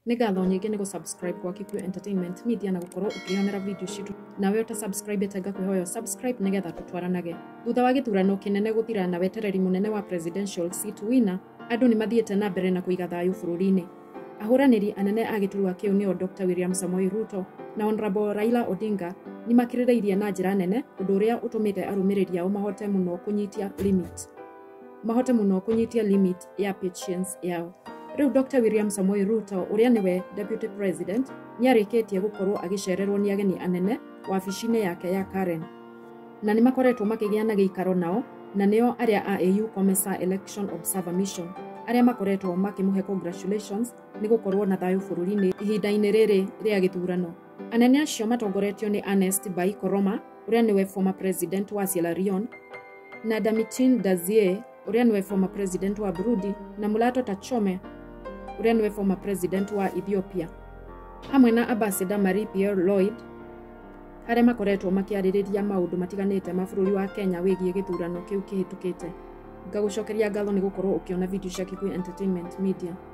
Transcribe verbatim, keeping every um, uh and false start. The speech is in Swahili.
Nĩ ngatho nyingĩ nĩ gũ-subscribe Kwake Entertainment Media na gũkorwo ũkĩonera video citu. Nawe ũta subscribe tenga kwĩhoyo subscribe nĩgetha tũtwaranage. Thutha wa gĩthurano kĩnene gũthira na wetereri mũnene wa presidential seat winner, andũ nĩ mathiĩte na mbere na kũiga thayũ bũrũri-inĩ. Ahũranĩri anene a gĩturwa kĩu nĩo Doctor William Samoei Ruto na Honorable Raila Odinga nĩ makĩrĩrĩirie na njĩra nene ũndũ ũrĩa ũtũmĩte arũmĩrĩri ao mahote mũno kũnyitia limit. Mahote mũno kũnyitia limit ya patience yao. Rĩu Doctor William Samoei Ruto ũrĩa nĩwe Deputy President nĩ arĩkĩtie gũkorwo agĩcererwo nĩ ageni anene wabici-inĩ yake ya Karen. Na nĩ makoretwo makĩgĩa na gĩikaro nao na nĩo arĩa a A U COMESA Election Observer Mission arĩa makoretwo makĩmũhe congratulations nĩ gũkorwo na thayũ bũrũri-inĩ ihinda-inĩ rĩrĩ rĩa gĩthurano. Anene acio matongoretio nĩ Ernest Bai Koroma ũrĩa nĩwe former president wa Sierra Leone na Damitin Dazie ũrĩa nĩwe former president wa Burundi na Mulato Tachome ũrĩa nĩwe former president wa Ethiopia, hamwe na ambassador Marie Pierre Lloyd arĩa makoretwo makĩarĩrĩria maũndũ matiganĩte ma bũrũri wa Kenya wĩgiĩ gĩthurano kĩu kĩhĩtũkĩte. Ngagũcokeria ngatho nĩ gũkorwo ũkĩona video cia Kwake Entertainment Media.